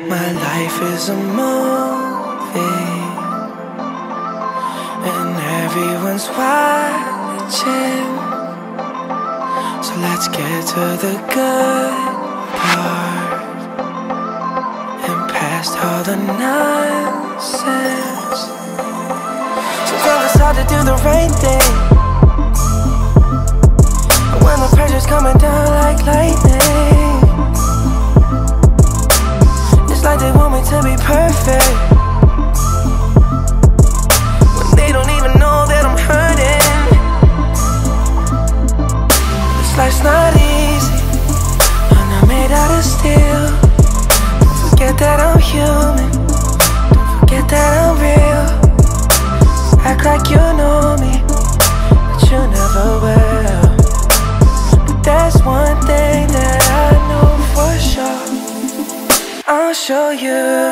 My life is a movie, and everyone's watching. So let's get to the good part, and past all the nonsense. Sometimes it's hard to do the right thing, when the pressure's coming down like lightning. It's like they want me to be perfect, when they don't even know that I'm hurting. This life's not easy, I'm not made out of steel. Don't forget that I'm human, don't forget that I'm real. Act like you know me, but you never will. But there's one thing that I know for sure, I'll show you.